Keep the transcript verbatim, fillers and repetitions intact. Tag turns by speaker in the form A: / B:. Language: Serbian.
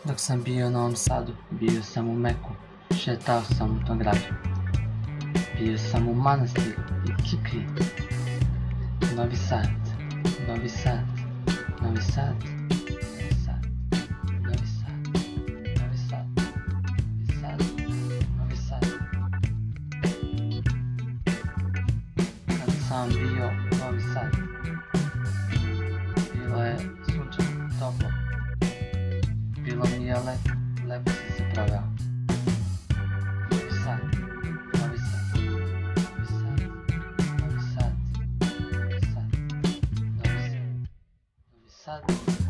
A: Dok sam bio u Novom Sadu, bio sam u Meku, šetao sam u tom gradu. Bio sam u manastiru i Kiprijem. Novi Sad, Novi Sad, Novi Sad, Novi Sad, Novi Sad, Novi Sad, Novi Sad, Novi Sad. Kad sam bio u Novi Sad, bilo je sunčano, toplo. Bilo mi je lepo, lepo sam se proveo. Novi Sad, Novi Sad, Novi Sad, Novi Sad, Novi Sad, Novi Sad, Novi Sad.